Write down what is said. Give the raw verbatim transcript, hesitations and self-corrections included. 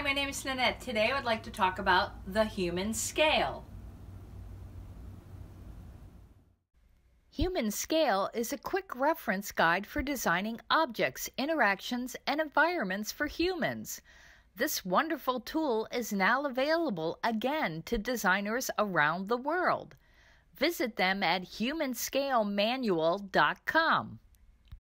Hi, my name is Nanette. Today I would like to talk about the human scale. Humanscale is a quick reference guide for designing objects, interactions, and environments for humans. This wonderful tool is now available again to designers around the world. Visit them at humanscale manual dot com.